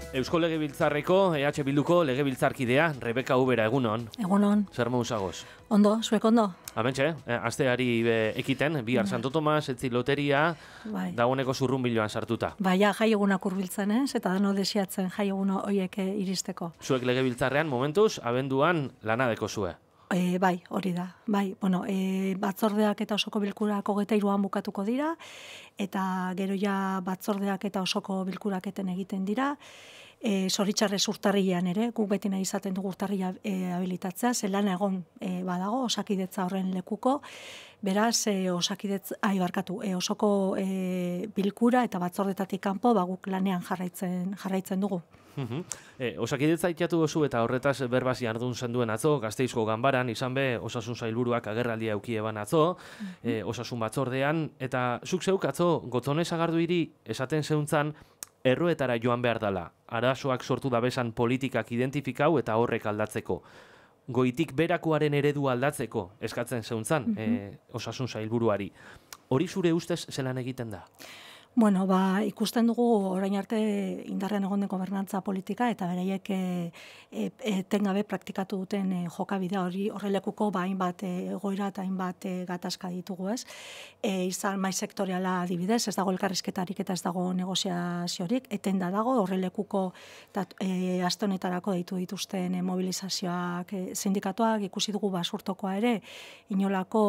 Eusko Legebiltzarreko, EH Bilduko legebiltzarkidea, Rebeka Ubera, egunon. Egunon. Zer mauzagoz? Ondo, zuek ondo? Amentxe, asteari ekiten, bihar Santo Tomas, etzi loteria, dagoeneko zurrunbiloan sartuta. Baina jai egunak hurbiltzen ez, eta dano desiatzen jai egun horiek iristeko. Zuek legebiltzarrean, momentuz, abenduan lanadeko zue. Bai, hori da. Bai, bueno, batzordeak eta osoko bilkurak 23an bukatuko dira, eta gero ja batzordeak eta osoko bilkuraketen egiten dira. Zoritxarrez urtarrilean ere, guk beti nahi izaten dugu urtarrila habilitatzea, zelan egon badago, osakidetza horren lekuko, beraz, osoko bilkura eta batzordetatik kanpo, guk lanean jarraitzen dugu. Osakidetza itxatu duzu eta horretaz berbasi ardun zenduen atzo, Gasteizko ganbaran, izan be, osasun sailburuak agerraldia euki eban atzo, osasun batzordean, eta zuk zeuk atzo, Gotzone Sagardui esaten zeuntzan, erroetara joan behar dela, arazoak sortu dabesan politikak identifikau eta horrek aldatzeko. Goitik berakoaren eredu aldatzeko eskatzen zeuntzan, osasun sailburuari. Hori zure ustez zelan egiten da? Bueno, ikusten dugu orain arte indarrean egon den gobernantza politika eta beraiek etengabe praktikatu duten jokabidea horrelekuko hainbat egoera eta hainbat gatazka ditugu, ez? Izan mai sektoriala adibidez, ez dago elkarrizketarik eta ez dago negoziaziorik, etenda dago horrelekuko aste honetarako deitu dituzten mobilizazioak sindikatuak, ikusi dugu basurtokoa ere, inolako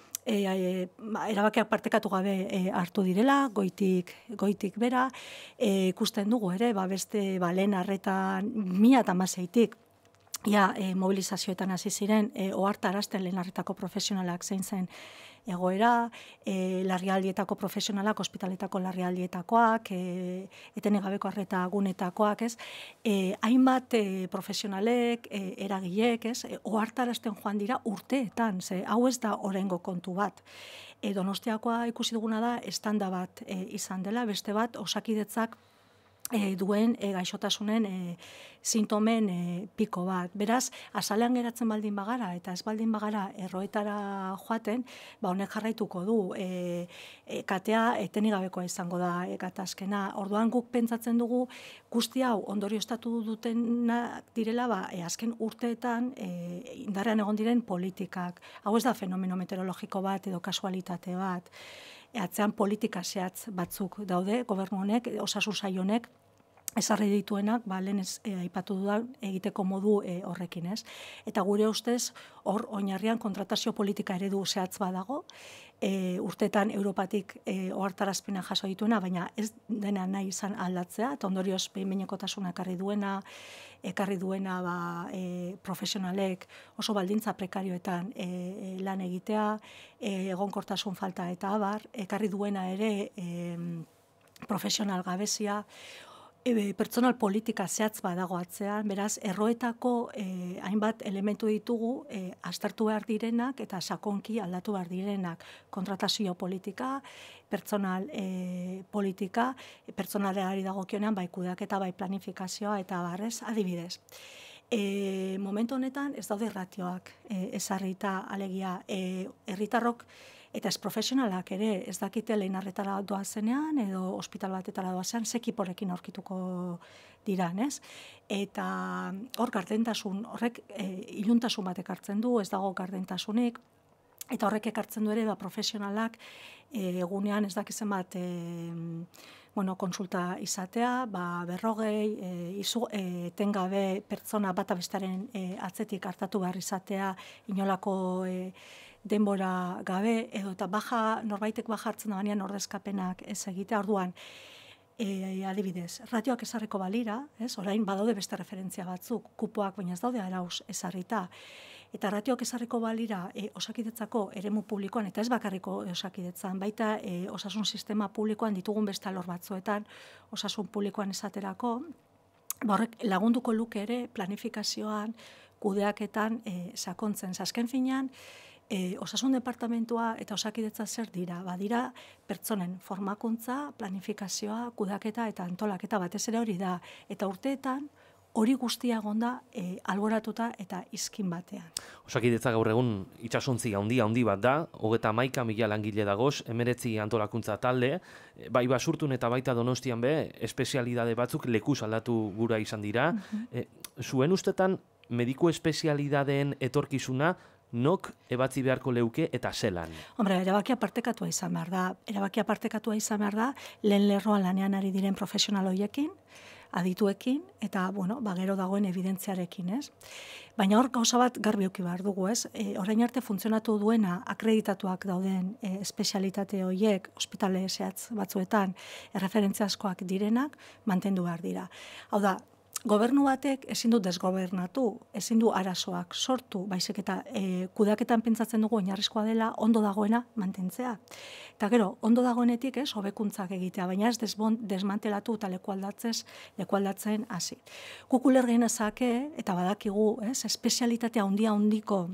erabakiak partekatu gabe hartu direla, goitik bera, ikusten dugu ere, beste lehen arretan 2016-tik, mobilizazioetan hasi ziren, ohartarazten lehen arretako profesionalak zein zen egoera, larrialdietako profesionalak, ospitaletako larrialdietakoak, etenik gabeko arreta gunetakoak, ez? Hainbat profesionalek, eragilek, ez? Ohartarazten joan dira urteetan, ze hau ez da oraingo kontu bat. Donostiakoa ikusi duguna da estanda bat izan dela, beste bat Osakidetzak duen gaixotasunen sintomen piko bat. Beraz, azalean geratzen baldin bagara, eta ez baldin bagara erroetara joaten, honek jarraituko du. Katea etenik gabekoa izango da gatazkena. Orduan guk pentsatzen dugu guzti hau ondorioztatu dutenak direla, azken urteetan indarrean egon diren politikak. Hau ez da fenomeno meteorologiko bat edo kasualitate bat. Atzean politika zehatz batzuk daude, gobernu honek, osasun sail honek, ezarri dituenak, lehen aipatu dudan egiteko modu horrekin, ez? Eta gure ustez, hor oinarrian kontratazio politika eredu zehatz badago, urteetan Europatik ohartarazpena jaso dituena, baina ez dena nahi izan aldatzea, eta ondorioz behin-behinekotasuna ekarri duena profesionalek oso baldintza prekarioetan lan egitea, egonkortasun falta eta abar, ekarri duena ere profesional gabezia, pertsonal politika zehatz badago atzean, beraz, erroetako hainbat elementu ditugu aztertu behar direnak eta sakonki aldatu behar direnak. Kontratazio politika, pertsonal politika, pertsonaleari dagokionean bai kudeaketa, bai planifikazioa eta barrez, adibidez. Momentu honetan ez daude ratioak ezarrita alegia herritarrok eta ez profesionalak ere ez dakite lehen arretara doazenean edo ospital batetara doazean zekiporekin aurkituko diran, ez? Eta hor gardentasun, horrek iluntasun batek hartzen du, ez dago gardentasunik, eta horrek ekartzen du ere profesionalak egunean ez dakizen bat konsulta izatea, 40, etengabe pertsona bata bestaren atzetik hartatu behar izatea, inolako denbora gabe, edo eta norbaitek baja hartzen da banean ordezkapenak ez egitea, orduan, adibidez, ratioak ezarriko balira, orain badaude beste referentzia batzuk, kupoak baina ez daude arauz ezarrita, eta ratioak ezarriko balira Osakidetzako eremu publikoan, eta ez bakarriko Osakidetzan, baita osasun sistema publikoan ditugun beste alor batzuetan, osasun publikoan esaterako, horrek lagunduko luke ere planifikazioan, kudeaketan sakontzen. Azken finean, osasun departamentua eta Osakidetza zer dira? Badira pertsonen formakuntza, planifikazioa, kudeaketa eta antolaketa batez ere hori da. Eta urteetan hori guztia egonda alboratuta eta izkin batean. Osakidetza gaur egun itsasontzi handi bat da, 31.000 langile dagoz, 19 antolakuntza talde, bai Basurtun eta baita Donostian be, espezialidade batzuk lekuz aldatu gura izan dira. Zuen ustetan, mediku espezialidadeen etorkizuna, nok ebatzi beharko leuke eta zelan? Hombre, erabakia partekatua izan behar da. Erabakia partekatua izan behar da, lehen lerroan lanean ari diren profesional horiekin, adituekin, eta, bueno, gero dagoen evidentziarekin, ez? Baina hor gauza bat garbi eduki behar dugu, ez? Orain arte funtzionatu duena akreditatuak dauden espezialitate horiek, ospitale zehatz batzuetan, erreferentziazkoak direnak, mantendu behar dira. Hau da, gobernu batek ezin du desgobernatu, ezin du arazoak sortu, baizik eta kudeaketan pentsatzen dugu oinarrizkoa dela ondo dagoena mantentzea. Eta gero, ondo dagoenetik hobekuntzak egitea, baina ez desmantelatu eta lekualdatzen hasi. Guk uler genezake, eta badakigu, espezialitatea handiko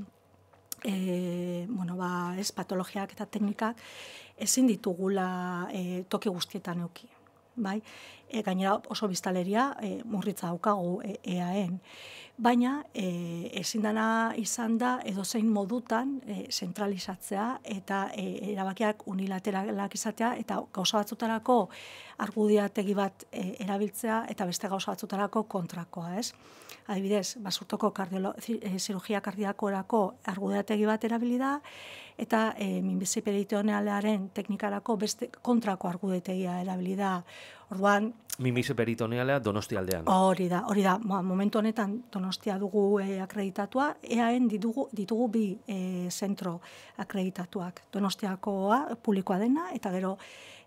patologiak eta teknikak ezin ditugula toki guztietan eduki. Bai, gainera oso biztaleria murritza daukagu EAen. Baina ezin dana izan da edozein modutan zentralizatzea eta erabakiak unilateralak izatea eta gauza batzutarako argudiategi bat erabiltzea eta beste gauza batzutarako kontrakoa, ez? Adibidez, Basurtoko zirurgia kardiakorako argudiategi bat erabili da eta minbizi peritonealearen teknikarako beste kontrako argudietegia erabili da. Orduan, minbizi peritonealea Donostia aldean. Hori da. Momentu honetan Donostia dugu akreditatua, EAen ditugu bi zentro akreditatuak. Donostiakoa publikoa dena eta gero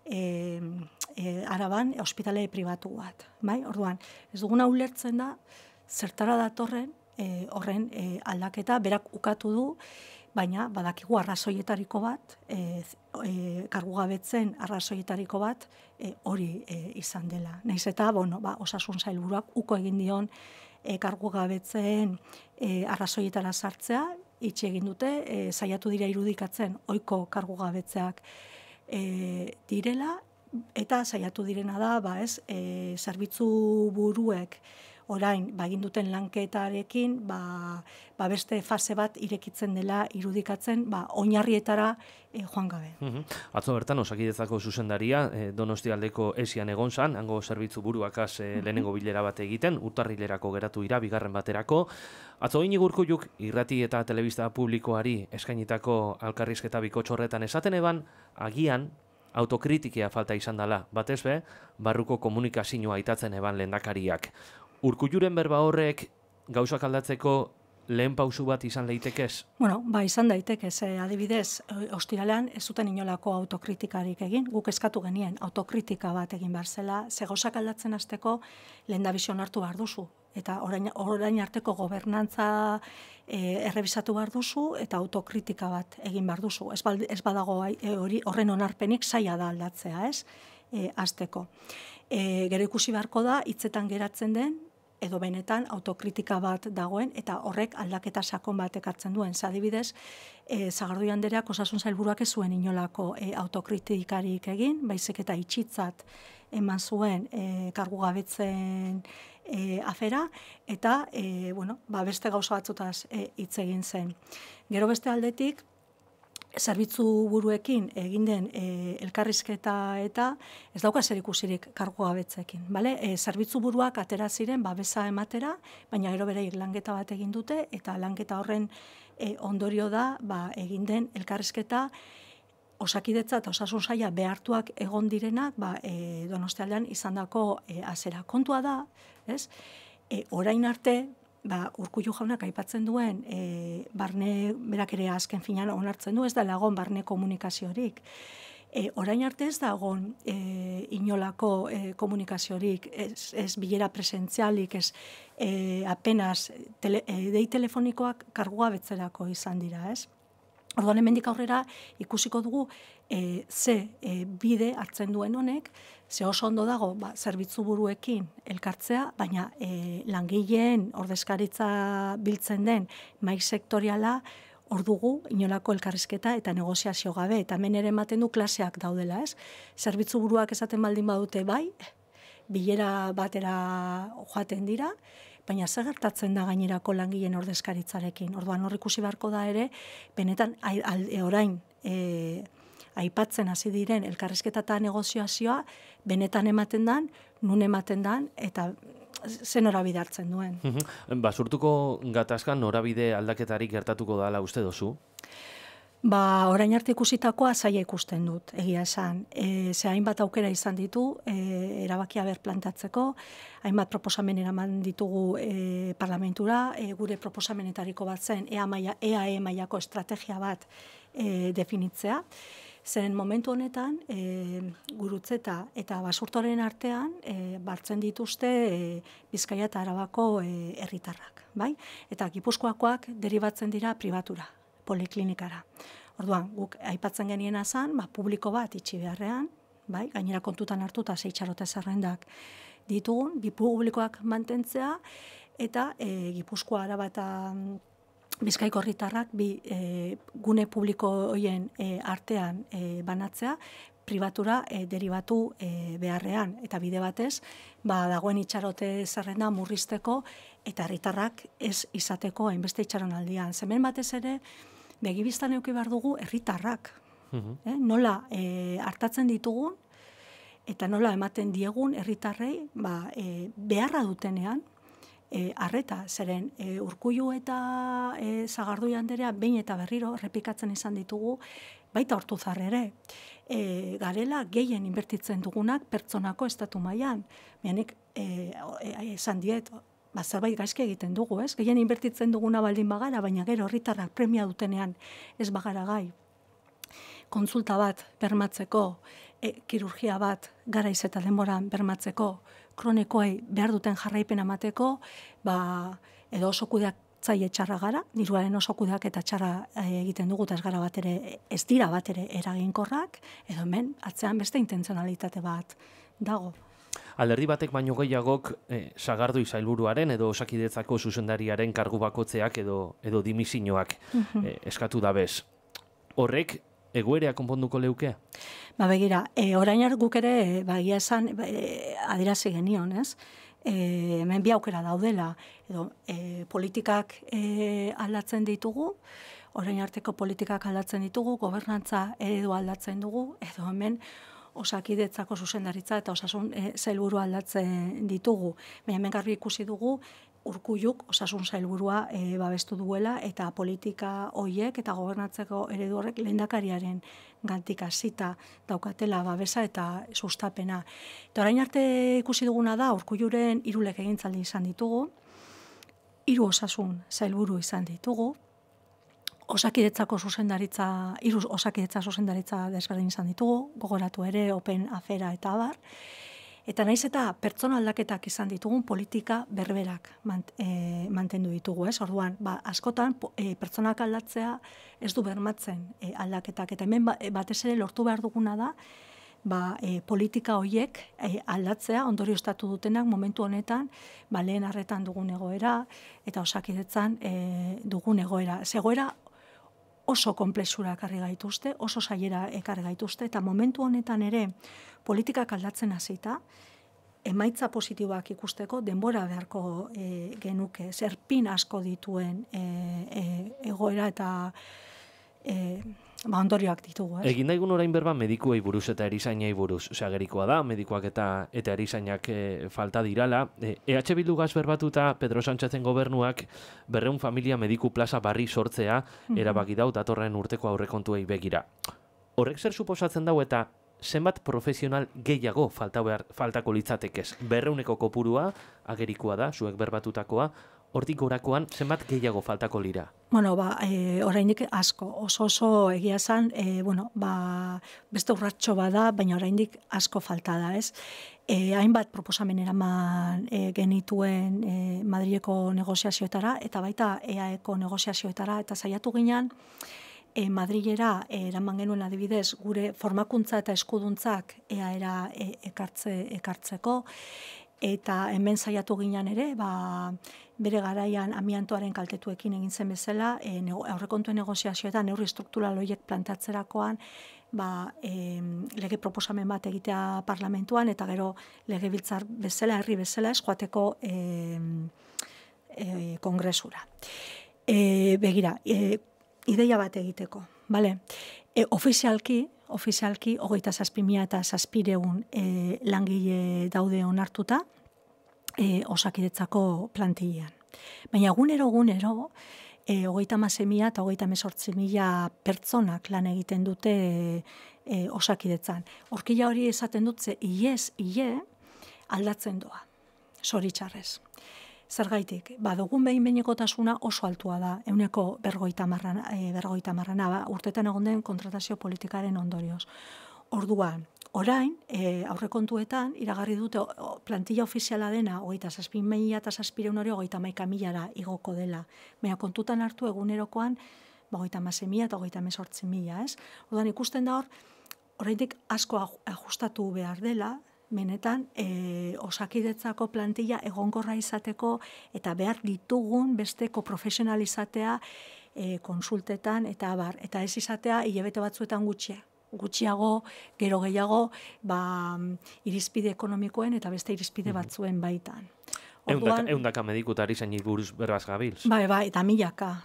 Araban ospitale pribatu bat. Bai? Orduan, ez duguna ulertzen da zertara datorren horren aldaketa berak ukatu du, baina badakigu arrazoietariko bat, kargugabetzen arrazoietariko bat hori izan dela. Nahiz eta, osasun sailburuak uko egin dion kargugabetzen arrazoietara sartzea, itxi egin dute, saiatu dira irudikatzen ohiko kargugabetzeak direla, eta saiatu direna da, zerbitzu buruek orain, egin duten lanketarekin, beste fase bat irekitzen dela irudikatzen, oinarrietara joan gabe. Atzo bertan, Osakidetzako zuzendaria, Donostialdeko esian egon zan, hango zerbitzu buruakaz lehenengo bilera bat egiten, urtarrilerako geratu ira, bigarren baterako. Atzo Iñigo Urkulluk irrati eta telebista publikoari eskainitako elkarrizketa bikotxorretan esaten eban, agian, autokritikia falta izan dela, batez be, barruko komunikazioa aitatzen eban lehendakariak. Urkulluren berba horrek gauzak aldatzeko lehen pausu bat izan leitekez? Izan daitekez. Adibidez, ostiralean ez zuten inolako autokritikarik egin. Guk eskatu genien autokritika bat egin behar zela. Ze gauzak aldatzen hasteko lehendabizi onartu behar duzu. Eta orain arteko gobernantza errebisatu behar duzu eta autokritika bat egin behar duzu. Ez badago horren onarpenik zaila da aldatzea, ez? Hasteko. Gero ikusi beharko da, hitzetan geratzen den, edo benetan autokritika bat dagoen, eta horrek aldaketa sakon bat ekartzen duen. Adibidez, Sagardui Andereak osasun sailburuak ez zuen inolako autokritikarik egin, baizik eta itxitzat eman zuen kargugabetzen afera, eta beste gauza batzutaz hitz egin zen. Gero beste aldetik, zerbitzu buruekin egin den elkarrizketa eta ez dauka zer ikusirik kargugabetzeekin, bale? Zerbitzu buruak atera ziren babesa ematera, baina gero beraiek lanketa bat egin dute eta lanketa horren ondorio da egin den elkarrizketa Osakidetza eta Osasun Saila behartuak egon direnak Donostialdean izandako azera. Kontua da, ez? Orain arte Urkullu jaunak aipatzen duen barne berak ere azken finean onartzen du, ez da lagon barne komunikaziorik. Orain arte ez dagon inolako komunikaziorik, ez bilera presentzialik, ez apenas dei telefonikoak kargugabetzerako izan dira, ez? Orduan hemendik aurrera ikusiko dugu ze bide hartzen duen honek, ze oso ondo dago zerbitzu buruekin elkartzea, baina langileen ordezkaritza biltzen den mahai sektoriala hor dugu inolako elkarrizketa eta negoziazio gabe, eta hemen ere ematen du klaseak daudela, ez? Zerbitzu buruak esaten baldin badute bilera batera joaten dira, baina zer gertatzen da gainerako langileen ordezkaritzarekin. Orduan hor ikusi beharko da ere, benetan orain aipatzen hasi diren elkarrizketa eta negoziazioa benetan ematen dan, nun ematen dan, eta zen norabide hartzen duen. Basurtuko gatazkan norabide aldaketarik gertatuko dala uste dozu? Orain arte ikusitakoa zaila ikusten dut, egia esan. Ze hainbat aukera izan ditu, erabakia plantatzeko, hainbat proposamen eraman ditugu parlamentura, gure proposamenetariko bat zen EAE mailako estrategia bat definitzea. Zeren momentu honetan, Gurutzeta eta Basurtoren artean bartzen dituzte Bizkaia eta Arabako herritarrak, bai? Eta Gipuzkoakoak deribatzen dira pribatura, poliklinikara. Orduan, guk aipatzen geniena zen, publiko bat itxi beharrean, bai? Gainera kontutan hartuta ze itxarote zerrendak ditugun, bi publikoak mantentzea, eta Gipuzkoa, Araba eta Bizkaiko herritarrak bi gune publiko horien artean banatzea, pribatura deribatu beharrean. Eta bide batez, dagoen itxarote zerrenda murrizteko eta herritarrak ez izateko hainbeste itxaronaldian. Hemen batez ere, begibistan eduki behar dugu herritarrak. Nola hartatzen ditugun eta nola ematen diegun herritarrei beharra dutenean, arreta, zeren Urkullu eta Sagardui anderea behin eta berriro errepikatzen izan ditugu, baita Ortuzar ere. Garela gehien inbertitzen dugunak pertsonako estatu mailan. Nik esan diet, zerbait gaizki egiten dugu, ez? Gehien inbertitzen duguna baldin bagara, baina gero herritarrak premia dutenean ez bagara gai. Kontsulta bat bermatzeko, kirurgia bat garaiz eta denboran bermatzeko, kronikoei behar duten jarraipen emateko, edo oso kudeatzaile txarra gara, diruaren oso kudeaketa txarra egiten dugu, eta ez dira bat ere eraginkorrak, edo hemen atzean beste intentzionalitate bat dago. Alderdi batek baino gehiagok Sagardui sailburuaren edo Osakidetzako zuzendariaren kargu bakotzeak edo dimisioak eskatu dabez. Horrek egoerea konponduko leuke? Begira, orain guk ere, egia esan, adierazi genion, ez? Hemen bi aukera daudela, edo politikak aldatzen ditugu, orain arteko politikak aldatzen ditugu, gobernantza eredu aldatzen dugu, edo hemen Osakidetzako zuzendaritza eta osasun sailburua aldatzen ditugu. Hemen garbi ikusi dugu, Urkulluk osasun sailburua babestu duela eta politika horiek eta gobernatzeko eredu horrek lehendakariaren gandik hasita daukatela babesa eta sustapena. Eta orain arte ikusi duguna da, Urkulluren 3 legegintzaldi izan ditugu, 3 osasun sailburu izan ditugu, Osakidetzako zuzendaritza, 3 Osakidetza zuzendaritza desberdin izan ditugu, gogoratu ere, Open Afera eta abar. Eta naiz eta pertsona aldaketak izan ditugun politika berberak mantendu ditugu, ez? Orduan, askotan pertsonak aldatzea ez du bermatzen aldaketak. Eta hemen batez ere lortu behar duguna da, politika horiek aldatzea, ondorioztatu dutenak momentu honetan, lehen arretan dugun egoera, eta Osakidetzan dugun egoera. Egoera oso konplexura ekarri gaituzte, oso sailera ekarri gaituzte, eta momentu honetan ere politikak aldatzen hasita, emaitza positiboak ikusteko denbora beharko genuke, zerpin asko dituen egoera eta ondorioak ditugu. Egin daigun orain berba medikuei buruz eta erizainei buruz. Gerikoa da, medikuak eta erizainak falta dirala. EH Bildugaz berbatuta Pedro Sánchezen gobernuak 200 familia mediku plaza barri sortzea erabaki dau datorren urteko aurrekontuei begira. Horrek zer suposatzen dau eta zenbat profesional gehiago faltako litzatekez? 200eko kopurua agerikoa da, zuek berbatutakoa, hortik gorakoan zenbat gehiago faltako lira? Oraindik asko, oso egia esan, beste urratxo bada, baina oraindik asko falta da, ez? Hainbat proposamen eraman genituen Madrileko negoziazioetara, eta baita EAEko negoziazioetara, eta saiatu ginen, Madrilera eraman genuen adibidez gure formakuntza eta eskuduntzak EAEra ekartzeko, eta hemen saiatu ginen ere, bere garaian amiantoaren kaltetuekin egin zen bezala, aurrekontuen negoziazioetan neurri struktural horiek plantatzerakoan, lege proposamen bat egitea parlamentuan, eta gero legebiltzar bezala, herri bezala, joateko kongresura. Begira, ideia bat egiteko, bale? Ofizialki, 27.700 langile daude onartuta Osakidetzako plantillan. Baina egunero, 36.000 eta 38.000 pertsonak lan egiten dute Osakidetzan. Horkila hori esaten dut, ile aldatzen doa, zoritxarrez. Zergaitik, dugun behin-behinekotasuna oso altua da, 50%, urtetan egon den kontratazio politikaren ondorioz. Orduan, orain, aurrekontuetan, iragarri dute plantilla ofiziala dena, 27.700 hori 31.000 igoko dela. Baina kontutan hartu egunerokoan, 36.000 eta 38.000, ez? Orduan, ikusten da hor, oraindik asko ajustatu behar dela, benetan, Osakidetzako plantilla egonkorra izateko eta behar ditugun besteko profesionalizatea konsultetan eta eta ez izatea hilabete batzuetan gutxiago, gero gehiago, irizpide ekonomikoen eta beste irizpide batzuen baitan. Ehundaka medikutari zainik buruz berbaz gabiltz. Bai, eta milaka.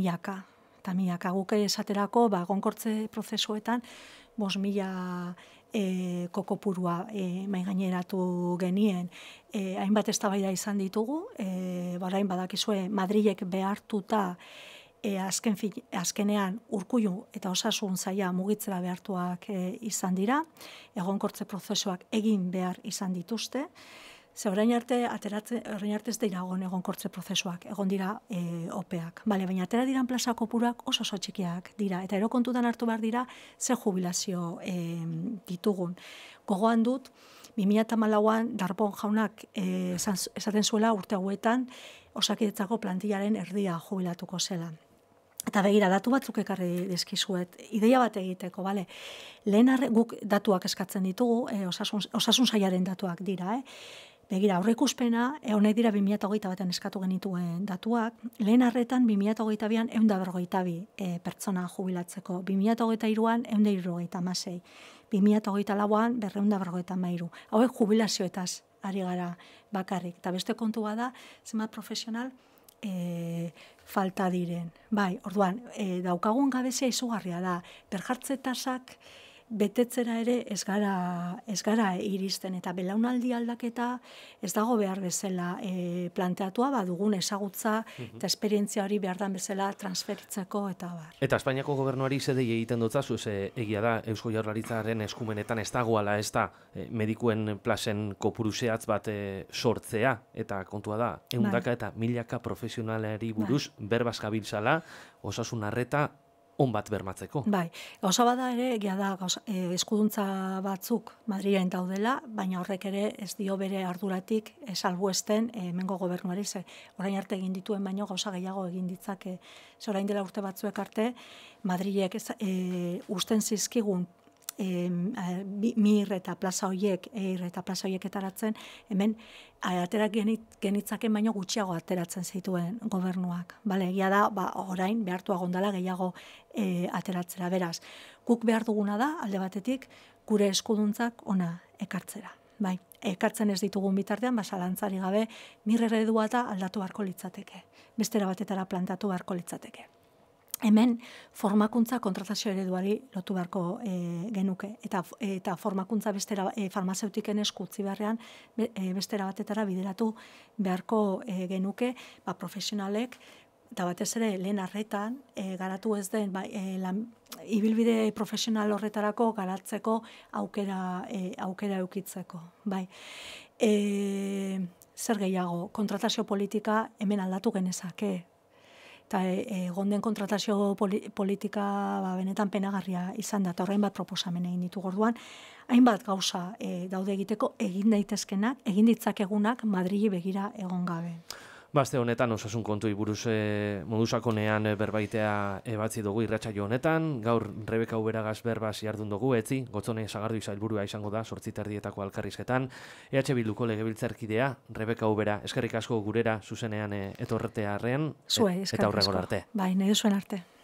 Guk esaterako, egonkortze prozesuetan, 5.000 kokopurua maigaineratu genien. Hainbat eztabaida izan ditugu, orain badakizue Madrilek behartuta azkenean Urkullu eta Osasun saila mugitzera behartuak izan dira, egonkortze prozesuak egin behar izan dituzte. Ze orain arte ez dira egonkortze prozesuak, egon dira opeak. Baina atera diran plaza kopuruak oso txikiak dira, eta erokontutan hartu behar dira ze jubilazio ditugun. Gogoan dut, 2014an Darpón jaunak esaten zuela urte hauetan Osakidetzako plantillaren erdia jubilatuko zela. Eta begira, datu batzuk ekarri dizkizuet, ideia bat egiteko, bale? Lehen guk datuak eskatzen ditugu, osasun sailaren datuak dira, Begira, aurreikuspena, honek dira 2021an eskatu genituen datuak, lehen arretan 2022an 142 pertsona jubilatzeko, 2023an 176, 2024an 253. Hauek jubilazioetaz ari gara bakarrik. Eta beste kontua da, zenbat profesional falta diren. Bai, orduan, daukagun gabezia izugarria da, berjartze tasak betetzera ere ez gara iristen, eta belaunaldi aldaketa ez dago behar bezala planteatua, dugun ezagutza eta esperientzia hori behar dan bezala transferitzeko eta bar. Eta Espainiako gobernuari zedei egiten dutzazu, egia da Eusko Jaurlaritzaren eskumenetan ez dagoala ez da medikuen plazen kopuru zehatz bat sortzea, eta kontua da, ehundaka eta milaka profesionalari buruz berbaz gabiltzala, osasun arreta on bat bermatzeko. Bai, gauza bada ere, egia da, eskuduntza batzuk Madrilen daudela, baina horrek ere ez dio bere arduratik salbuesten hemengo gobernuari, orain arte egin dituen baino gauza gehiago egin ditzake. Orain dela urte batzuek arte, Madrilek usten zizkigun mir eta plaza horiek etaratzen, hemen aterak genitzaken baino gutxiago ateratzen zituen gobernuak. Egia da, orain behartua gondala gehiago ateratzera. Beraz, guk behar duguna da, alde batetik, gure eskuduntzak ona ekartzera. Ekartzen ez ditugun bitartean, zalantzari gabe, mir eredua eta aldatu beharko litzateke. Bestera batetara plantatu beharko litzateke. Hemen formakuntza kontratazio ereduari lotu beharko genuke. Eta formakuntza bestera farmazeutiken esku utzi beharrean bestera batetara bideratu beharko genuke profesionalek, eta batez ere lehen arretan garatu ez den ibilbide profesional horretarako garatzeko aukera eukitzeko. Zer gehiago, kontratazio politika hemen aldatu genezake. Eta gonden kontratazio politika benetan penagarria izan da, eta horrein bat proposamen egin ditu gorduan, hainbat gauza daude egiteko, egin daitezkenak, egin ditzakegunak Madrili begira egon gabe. Aste honetan osasun kontui buruz modusakonean berbaitea ebatzi dugu irratsaio honetan, gaur Rebeka Uberagaz berbaz jardun dugu, Gotzone Sagardui sailburua izango da 8:30 elkarrizketan, EH Bilduko legebiltzarkidea Rebeka Ubera, eskerrik asko gurera zuzenean etortearren, eta aurrengora arte. Bai, nahi duzuen arte.